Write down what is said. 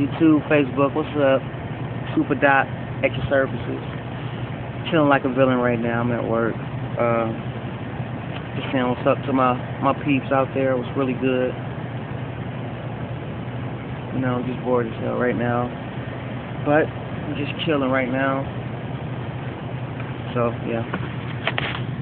YouTube, Facebook. What's up? Super Dot Extra Services. Chilling like a villain right now. I'm at work. Just saying what's up to my peeps out there. It was really good. Just bored as hell right now. But I'm just chilling right now. So yeah.